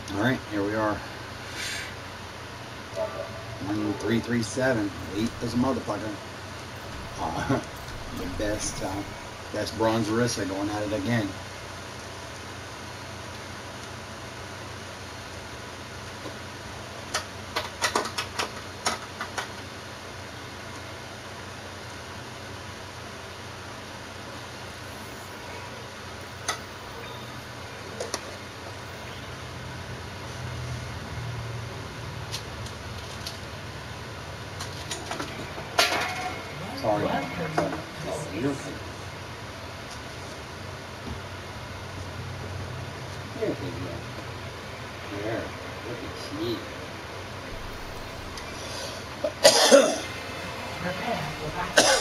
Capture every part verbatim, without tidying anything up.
Alright, here we are. one three three seven. Elite as a motherfucker. Uh, the best, uh, best bronze Orisa going at it again. Sorry. Oh, you're okay. There you go. There. Look at you. Prepare for battle.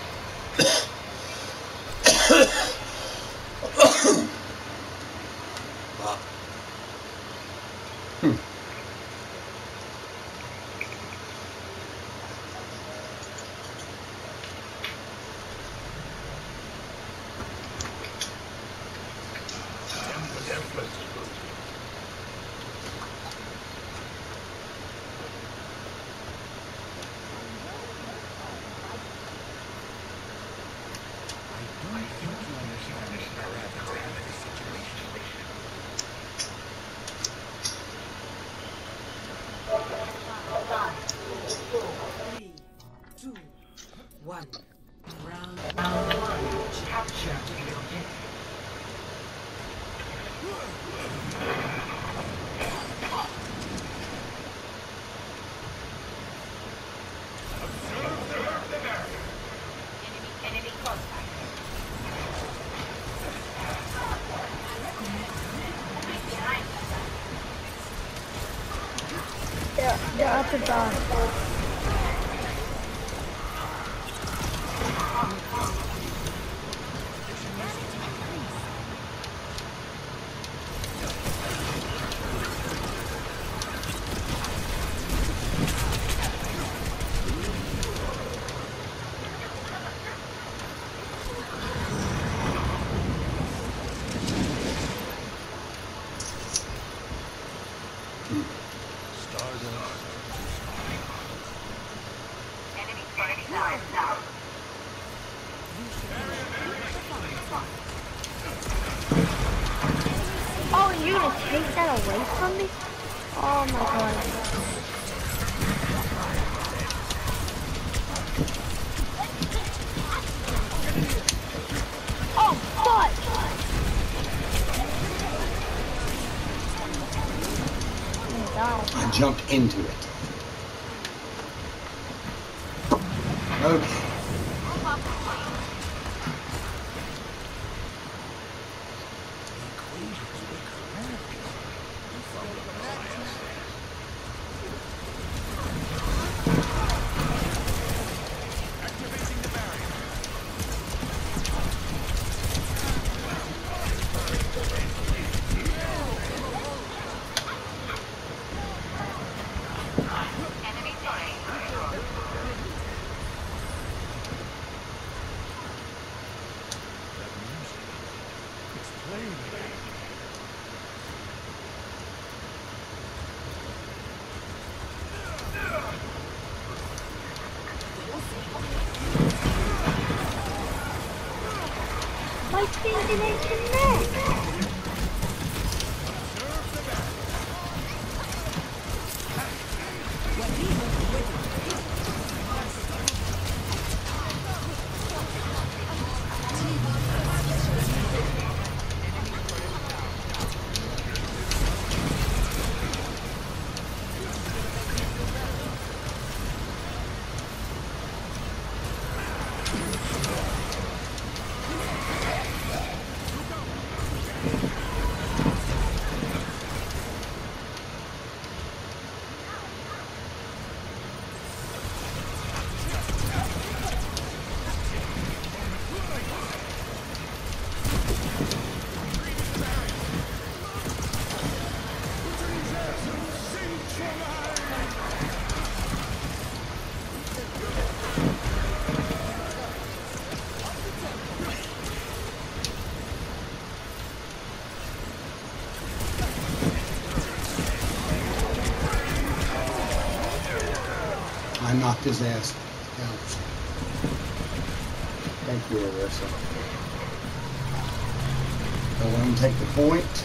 Wow. Hmm. Three, two, one. Round, round one. Capture the objective. Enemy contact. They're, they're up and down. Enemy fighting now. Now. Oh, and you're gonna take that away from me? Oh my god. Oh, fuck! I jumped into it. Okay. My thing didn't connect! knocked his ass out. Thank you, Arissa. Go let him take the point.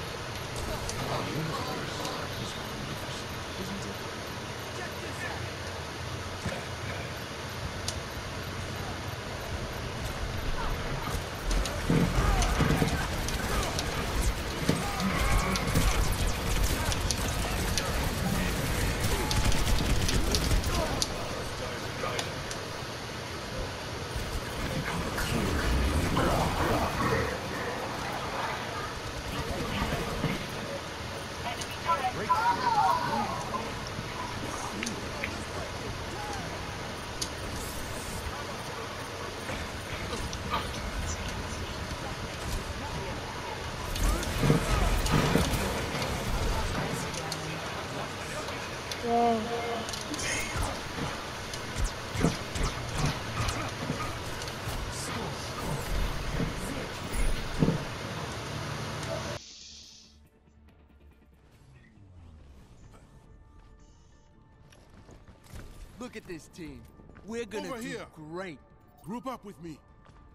Look at this team. We're gonna Over do here. great. Group up with me.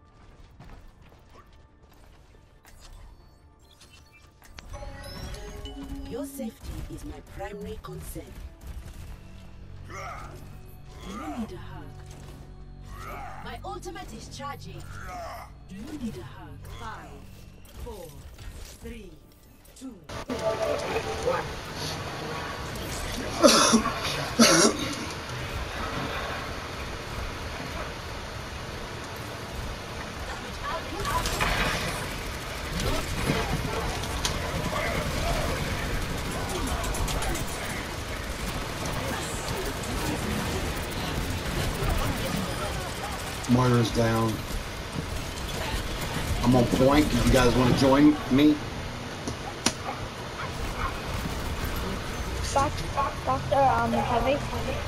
Your safety is my primary concern. Do you need a hug? My ultimate is charging. Do you need a hug? Five, four, three, two, one. Moira's down. I'm on point. Do you guys want to join me? Doctor, um, heavy.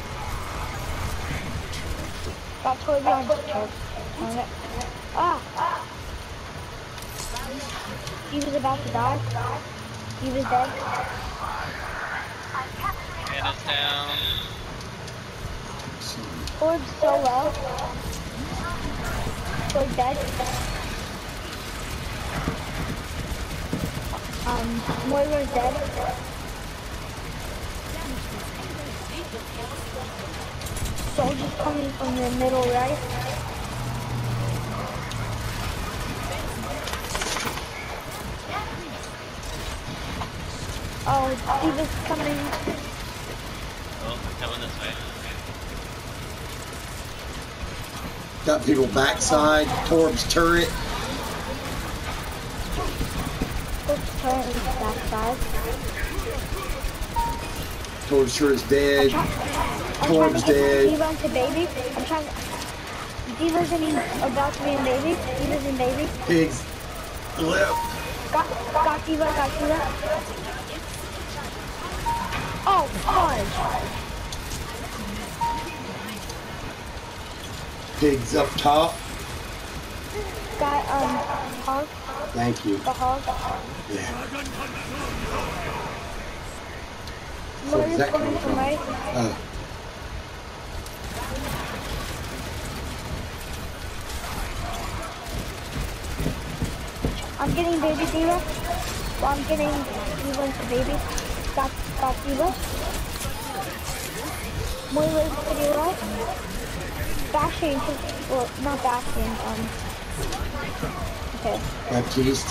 Got towards you on the chest. Okay. Ah! He was about to die. He was dead. Anna's down. Towards so low. Towards dead. Um, Moira's dead. Soldiers coming from the middle right. Oh, Diva's coming. Oh, coming this way. Got people backside. Torb's turret. Torb's turret is backside. Torb's turret's dead. I'm Torb's trying to get dead. Diva into baby. I'm trying to... Diva's in, about to be in baby. Diva's in baby. Pigs. Lip. Got, got Diva, got Diva. Oh, fudge. Pigs up top. Got, um, hog. Thank you. The hog. Yeah. So Where is is that coming coming from, from? right? Oh. I'm getting baby Diva. Well, I'm getting Diva into baby. Got, got Diva. Moira's pretty low. Bashing, well, not bashing, um, okay. Baptiste.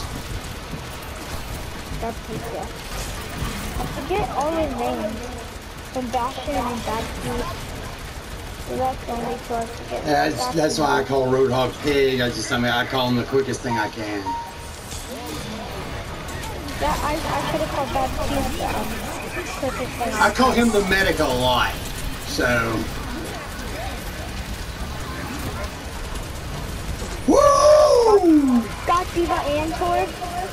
Baptiste, yeah. I forget all their names. From Bastion and Baptiste. So that's the only two I forget. Yeah, that's, that's why I call Roadhog Pig. I just, I mean, I call him the quickest thing I can. Yeah, I, I should have called Baptiste, um, quickest thing I call him the medic a lot. So. Woo! Got Diva and Torb.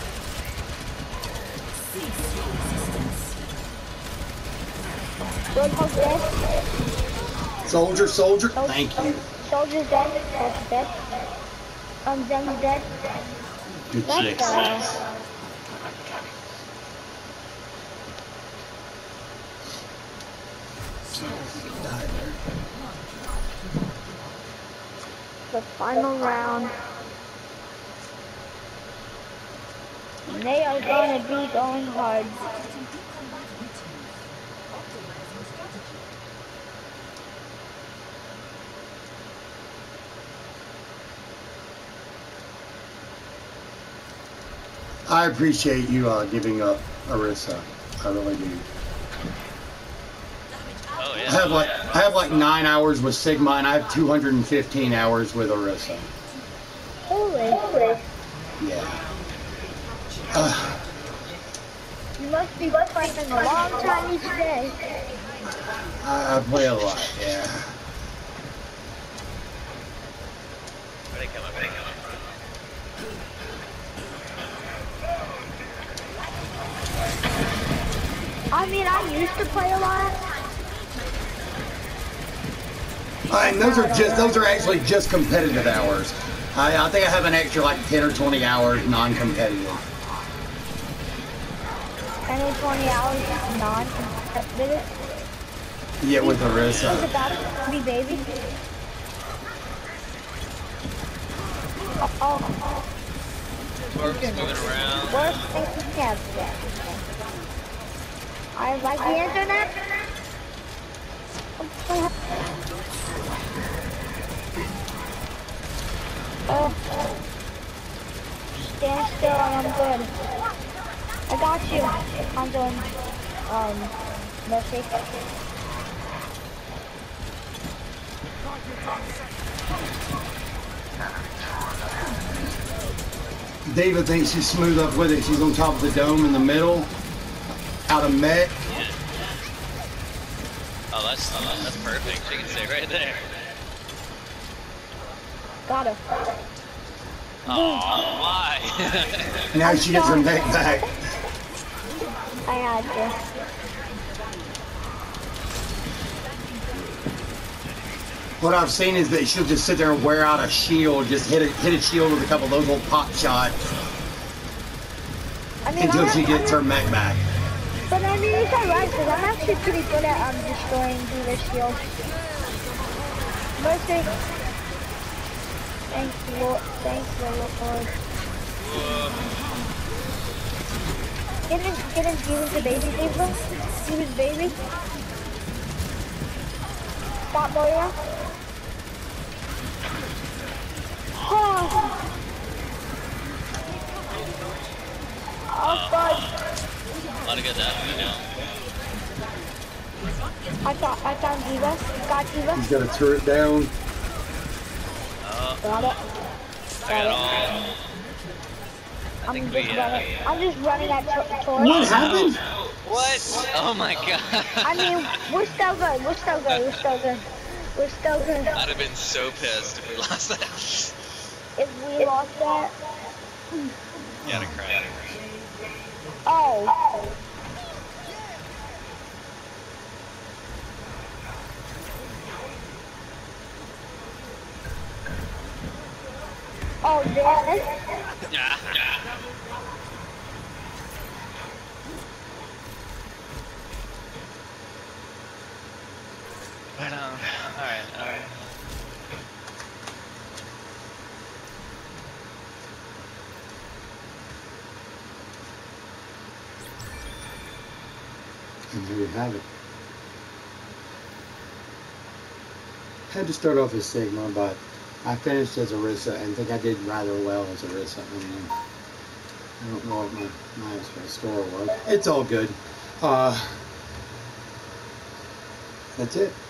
Roadhog dead. Soldier, soldier. Oh, Thank oh, you. Soldier's dead. Soldier's dead. Um, Zem's dead. Good Let's six. go. Die there. the final round. And they are gonna be going hard. I appreciate you uh, giving up Orisa. I really do. Oh yeah. I have like I have like nine hours with Sigma, and I have two hundred fifteen hours with Orisa. Holy. Yeah. Uh, You must be playing a long time each day. I, I play a lot. Yeah. Where they come up? Where they come up? I mean, I used to play a lot. And those are just those are actually just competitive hours. I, I think I have an extra like ten or twenty hours non-competitive. ten or twenty hours non-competitive. Yeah, with It's Orisa. about to be baby. Oh, oh. Orc's moving around. Worst thing to have. I like the internet. Oh. Stand still and I'm good. I got you. I'm doing, um, Mercy. David thinks she's smooth up with it. She's on top of the dome in the middle, out of mech. Yeah. Oh, that's oh, that's perfect. She can stay right there. Got her. Oh, why? Now she gets her mech back. I had to. What I've seen is that she'll just sit there and wear out a shield, just hit a hit a shield with a couple of those little pop shots I mean, until I'm she not- gets her mech back. But I mean, it's alright, because I'm actually pretty good at um, destroying dealer shields. Mercy. Thanks, Lord. Thanks, Lord. Get in, get in, give the baby, Diva. Give his baby. Stop, Moira. Oh. Oh, God. A lot of good stuff, you know. I thought I found Diva. Got Diva. He's got a turret down. Oh, Got it. I got all. I I'm think just we, running. uh, I'm just running at Tor- Tor- What happened? What? Oh my god. I mean, we're still good. We're still good. We're still good. We're still good. I'd have been so pissed if we lost that. If we lost that, You gotta cry. oh. Oh, damn it. Yeah. But um, alright, alright. And there you have it. Had to start off as Sigma, but I finished as Orisa and think I did rather well as Orisa. I mean, I don't know what my, my score was. It's all good. Uh, that's it.